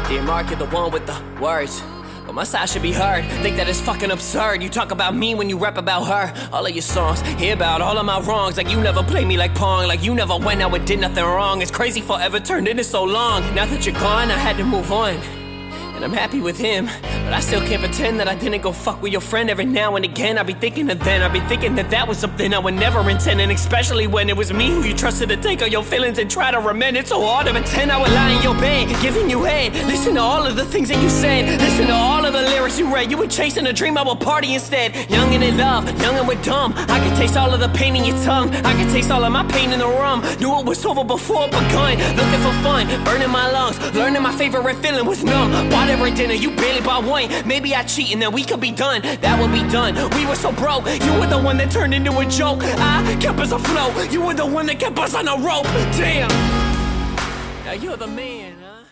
Dear Mark, you're the one with the words, but my side should be heard. Think that it's fucking absurd. You talk about me when you rap about her. All of your songs, hear about all of my wrongs. Like you never played me like Pong. Like you never went out and did nothing wrong. It's crazy forever turned into so long. Now that you're gone, I had to move on, and I'm happy with him, but I still can't pretend that I didn't go fuck with your friend. Every now and again I be thinking of then, I be thinking that that was something I would never intend. And especially when it was me who you trusted to take all your feelings and try to amend. It's so hard to pretend I would lie in your bed, giving you head. Listen to all of the things that you said, listen to all of the lyrics you read. You were chasing a dream, I would party instead. Young and in love, young and with dumb. I could taste all of the pain in your tongue, I could taste all of my pain in the rum. Knew it was over before it begun, looking for fun, burning my lungs, learning my favorite feeling was numb. Bought every dinner, you barely bought one. Maybe I cheat and then we could be done. That would be done. We were so broke, you were the one that turned into a joke. I kept us afloat, you were the one that kept us on a rope. Damn, now you're the man, huh?